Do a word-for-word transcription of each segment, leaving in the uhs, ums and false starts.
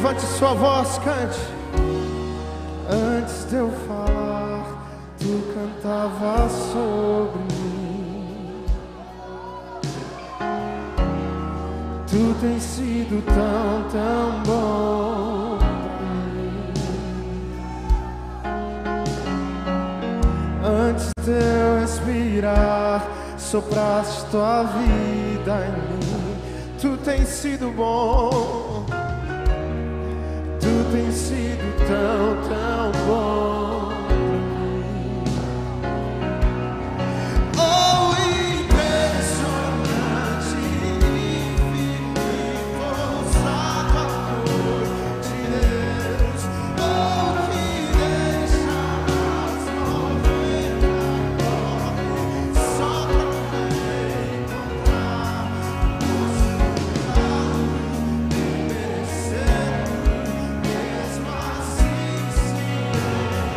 levante sua voz, cante. Antes de eu falar, tu cantava sobre mim. Tu tens sido tão, tão bom pra mim. Antes de eu respirar, sopraste tua vida em mim. Tu tens sido bom. Tu tens sido tão, tão bom pra mim. Oh, impressionante, infinito, ousado amor de Deus. Oh, que deixa as noventa correr só pra me encontrar no seu lugar e merecer. Mesmo assim, Senhor,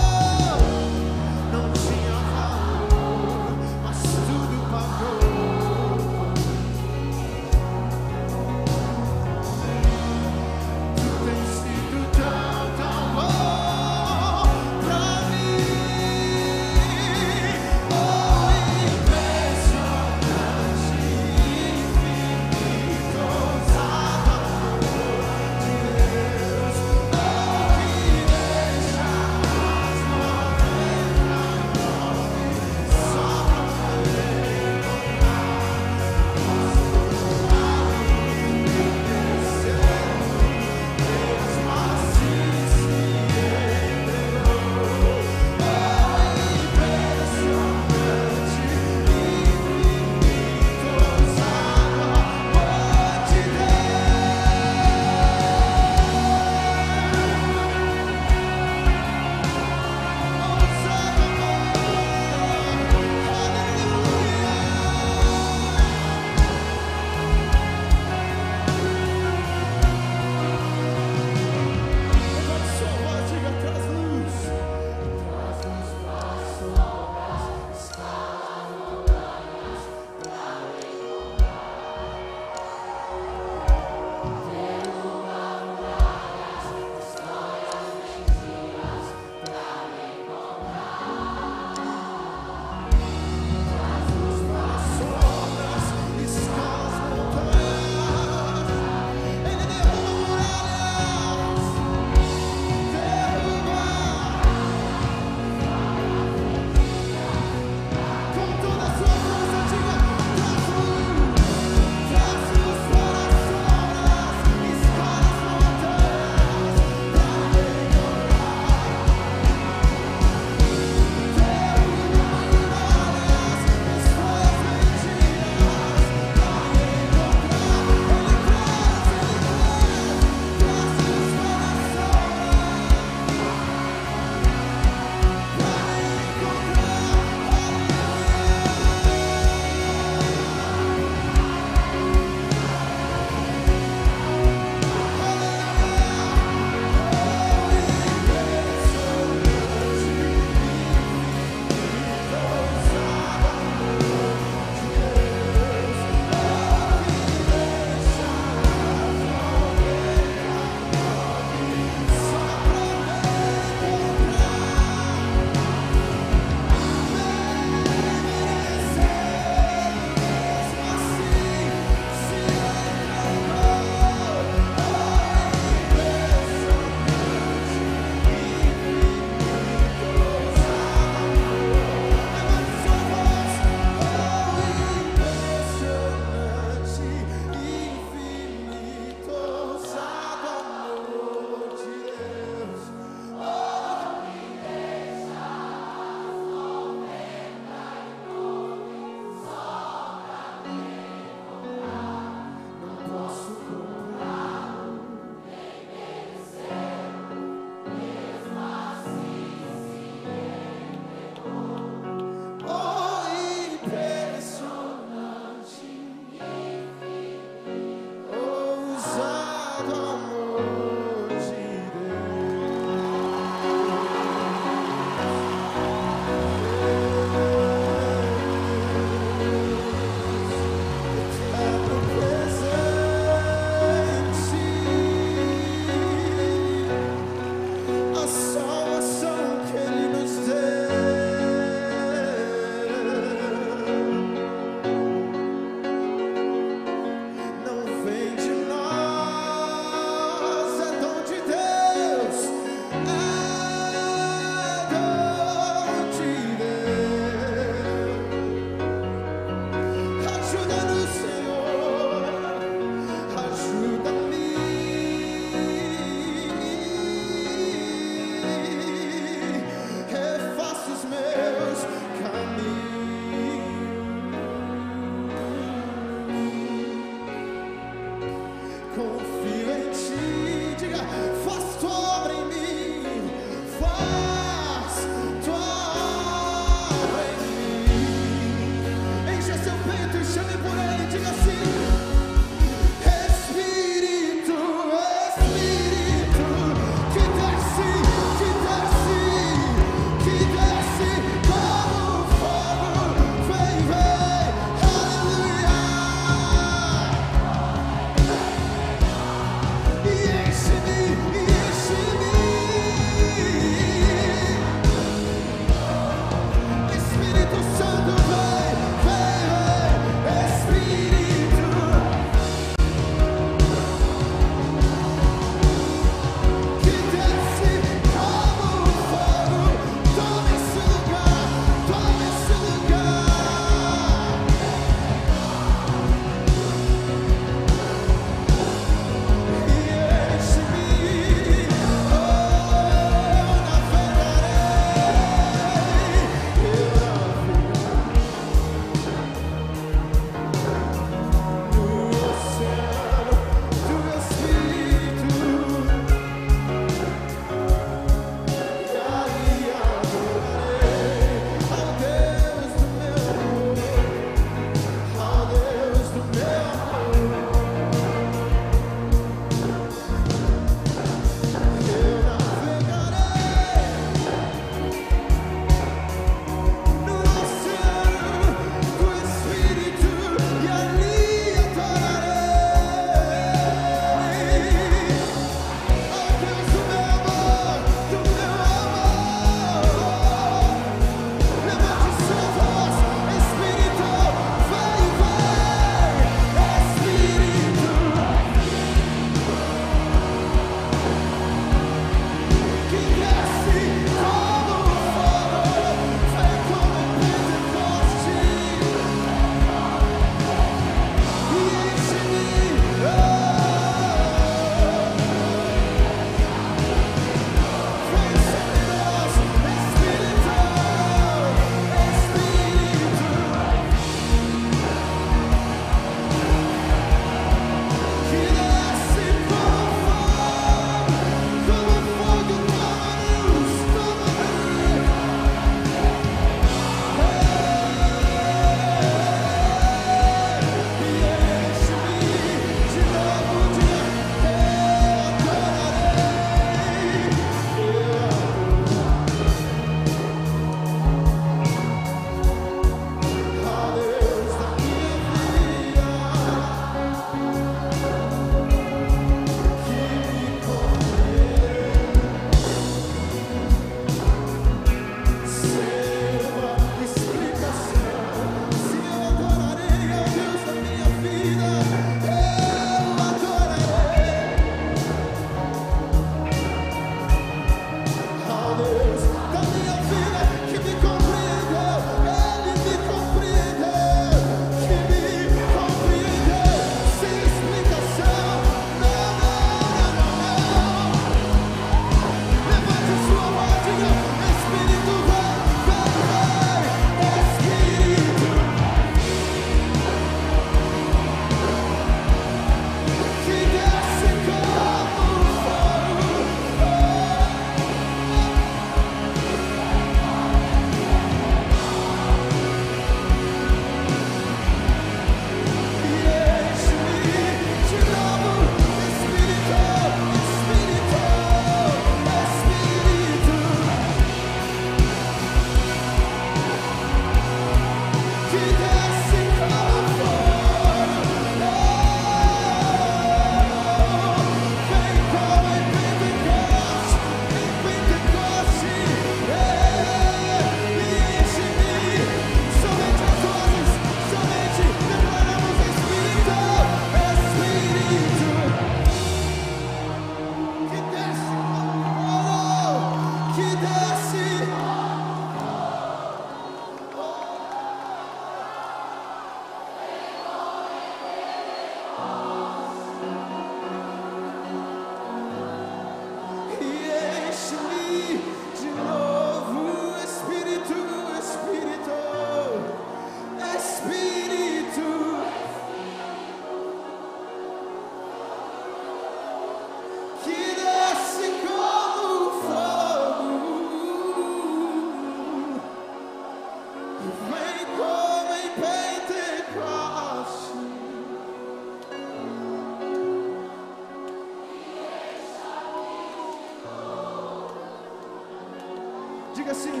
Diga assim: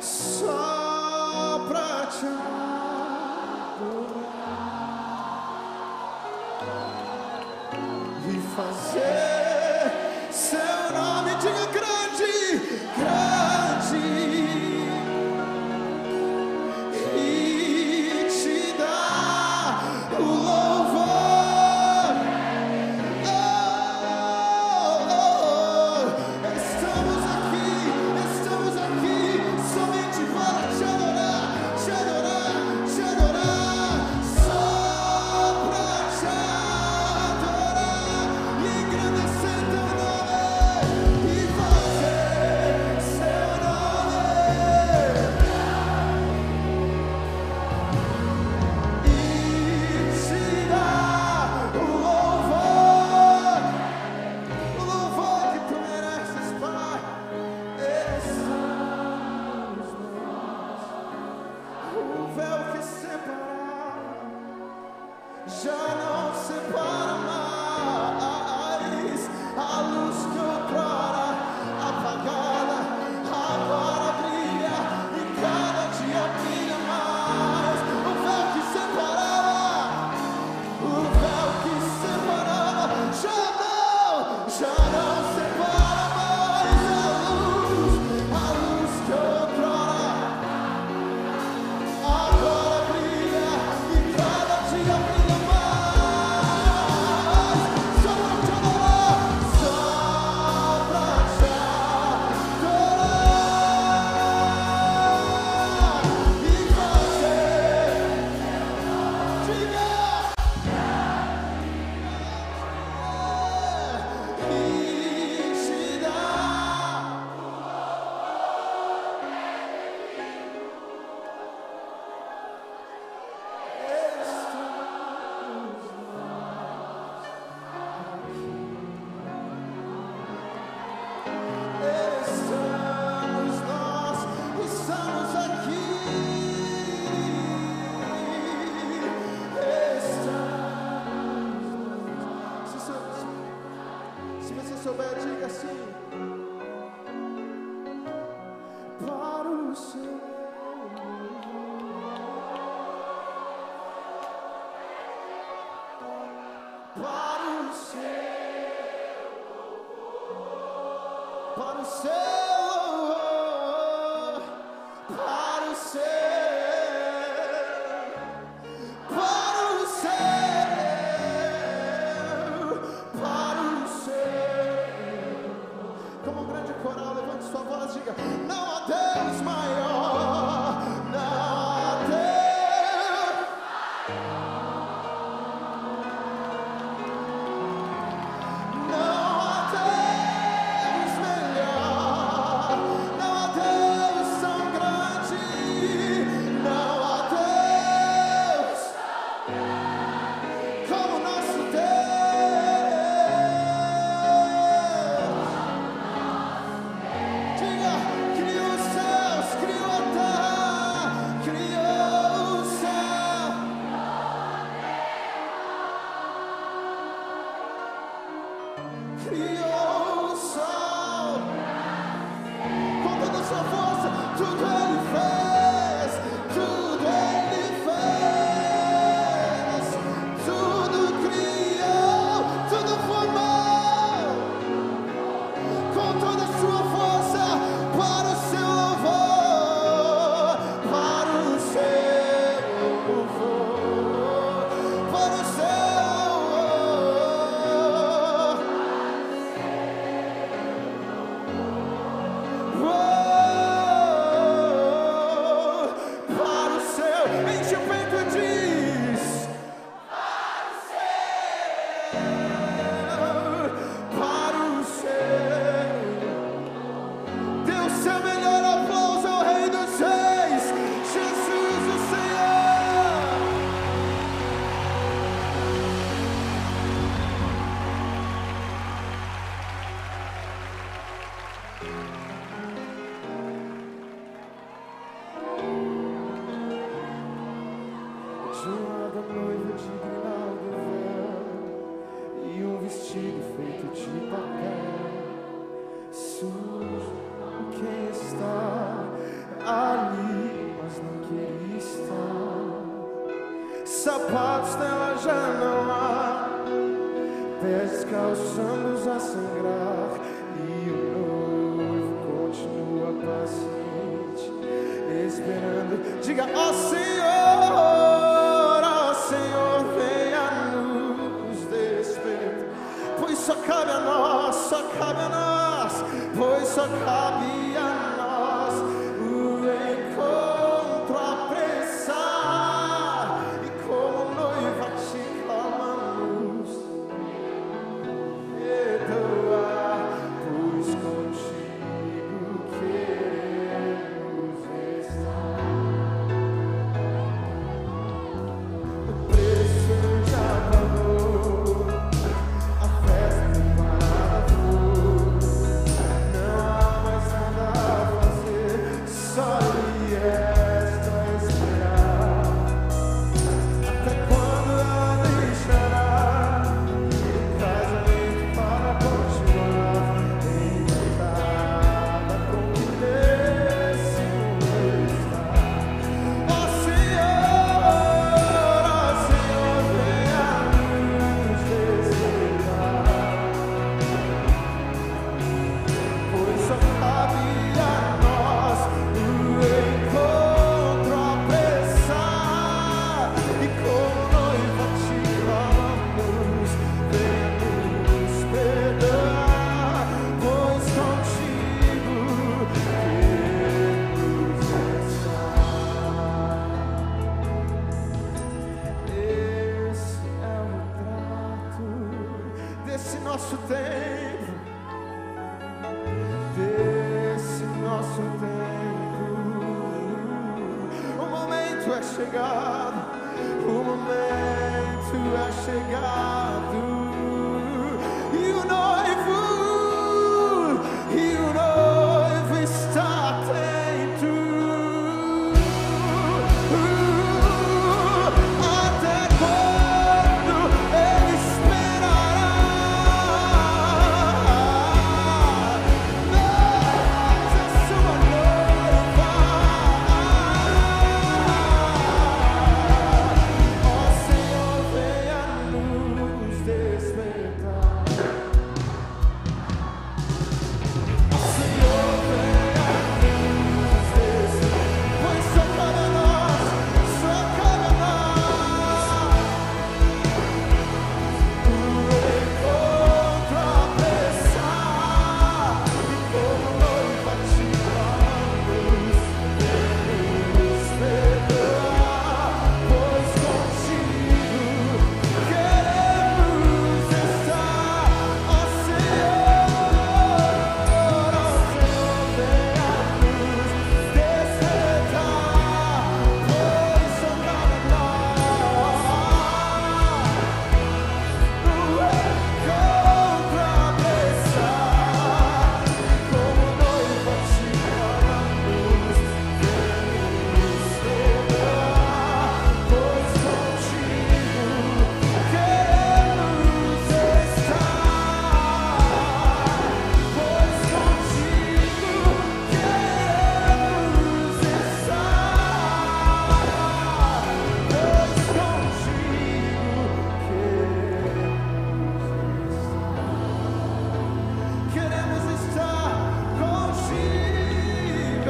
só pra te adorar e fazer seu nome, diga grande, grande, e te dar o louvor. Oh, oh, oh. Estamos aqui, estamos aqui somente para te adorar, te adorar, te adorar, só pra te adorar e engrandecer teu nome e fazer seu nome e te dar o louvor, o louvor que tu mereces, Pai. Estamos nós, o véu que separava já não separa mais, a luz que outrora apagada agora brilha e cada dia brilha mais. O véu que separava, o véu que separava já não, já não separa mais a luz, a luz que outrora agora brilha e cada dia brilha mais. Só pra te adorar, só pra te adorar e fazer, diga, e te dar. Estamos nós, estamos aqui. Estamos. Se, se, se você souber, diga assim: para o Senhor, para o Senhor, para o Senhor, para o Senhor, para o Senhor, para o Senhor. Como um grande coral, levante sua voz, diga: não há Deus maior, não há Deus, não há Deus melhor, não há Deus tão grande, não há Deus como nosso Deus. Diga: criou os céus, criou a terra, criou o céu, criou o sol, com toda a sua força, tudo Ele fez, tudo Ele fez, tudo criou, tudo formou, com toda a sua força, para o seu louvor, para o seu louvor, para o seu louvor, para o seu, enche o peito e diz: para o seu, para o seu. Dê o seu melhor aplauso ao Rei dos Reis, Jesus o Senhor. Joada noiva de grinalda e véu, e um vestido feito de papel, sujo quem está possamos a sangrar e o noivo continua paciente, esperando. Diga, ó Senhor, ó Senhor, venha nos despertar, pois só cabe a nós, só cabe a nós, pois só cabe a nós o encontro apressar, e como noiva te clamamos, perdoa, pois contigo queremos estar. O preço já pagou, a festa preparada foi, não há mais nada a fazer, só lhe resta esperar. Até quando ela deixará o casamento para continuar encantada com o que nesse mundo está? Ó Senhor, ó Senhor, venha nos despertar, pois só cabe a nós o encontro apressar, e como noiva te clamamos, venha nos perdoar, pois contigo queremos estar. Esse é o retrato desse nosso tempo, desse nosso tempo. O momento é chegado, o momento é chegado, e o noivo, e o noivo está atento. Até quando ele esperará? Nós é sua noiva. Ó Senhor, venha nos despertar. Ó Senhor, venha nos despertar, pois só cabe a nós, só cabe a nós o encontro apressar, e como noiva te clamamos, venha nos perdoar, pois contigo queremos estar. Ó Senhor, ó Senhor, venha nos despertar, pois só cabe a nós o encontro apressar, e como noiva te clamamos, venha nos perdoar, pois contigo queremos estar, pois contigo queremos estar, pois contigo queremos estar, contigo.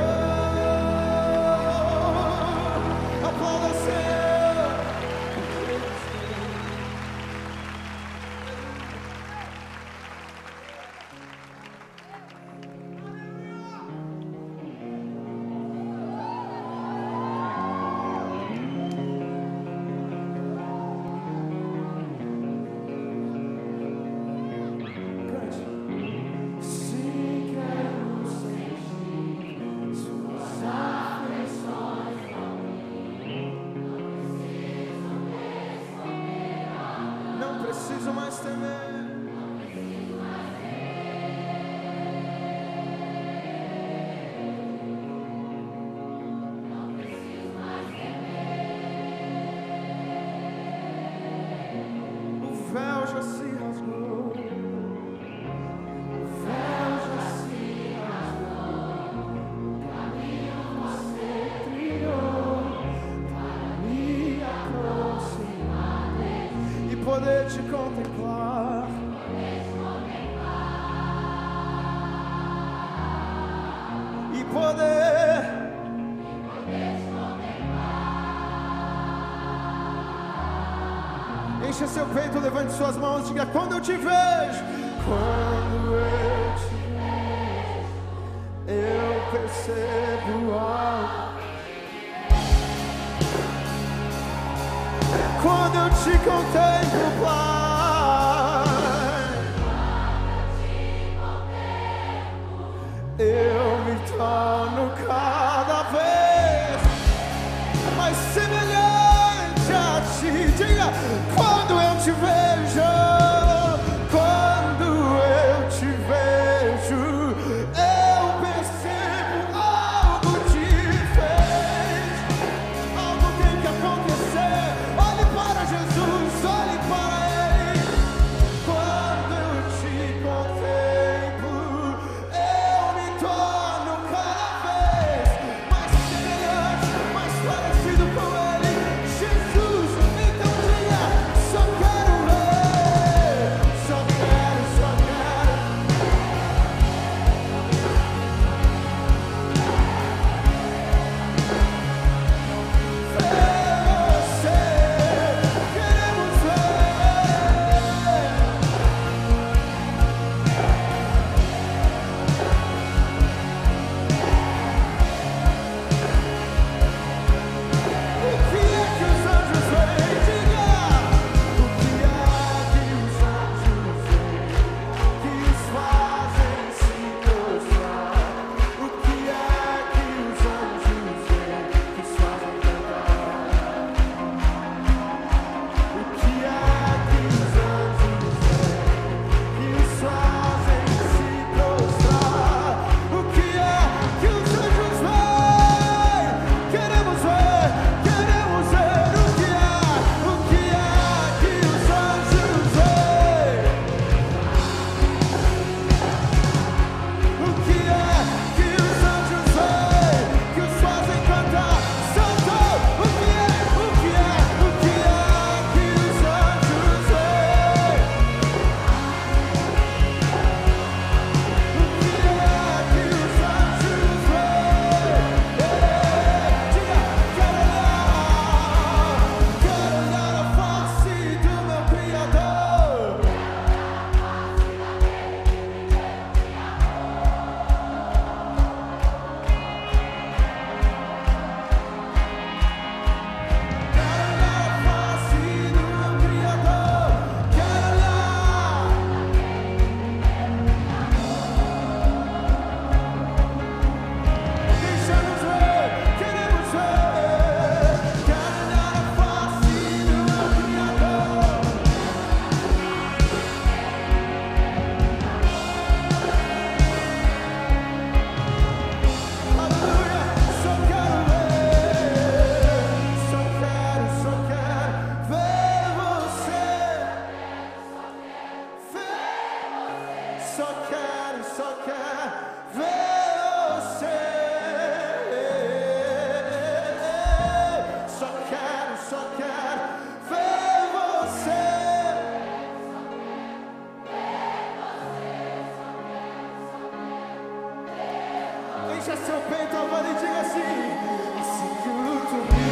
Aplauda o Senhor. Cante. Se quero sentir suas afeições, não preciso mais temer. O véu já se rasgou, o véu já se rasgou, caminho você trilhou para me aproximar e poder te contemplar. poder. Encha seu peito, levante suas mãos, diga: quando eu te vejo, quando eu te vejo, eu percebo algo. Quando eu te contemplo, Pai, eu me torno cada vez mais semelhante a ti. Diga: quando eu te vejo, quando eu te vejo, eu percebo algo diferente. Algo tem que acontecer. Olhe para Jesus, olhe para Ele. Quando eu te contemplo, eu me torno cada vez mais semelhante, mais parecido com Ele. Jesus, então diga: só quero ver, só quero, só quero. Ver você, queremos ver. O que é que os anjos veem? Diga: o que é que os anjos veem que os fazem se prostrar? O que é que os anjos veem que os fazem cantar? O que é que os anjos veem que os fazem se prostrar? O que é que os anjos veem? Queremos ver, queremos ver. O que é, o que é que os anjos veem? O que é que os anjos veem que os fazem cantar? Santo, o que é, o que é, o que é que os anjos veem? O que é que os anjos veem? Diga: quero olhar, quero olhar a face do meu Criador. Quero olhar a face do meu Criador. Quero olhar. Deixa-nos ver, queremos ver. Quero olhar a face do meu Criador. Aleluia, só quero ver. Só quero, só quero ver você. Ver. Só quero, só quero ver você. Só quero, só quero ver você. Encha seu peito agora e diga assim: assim que o luto me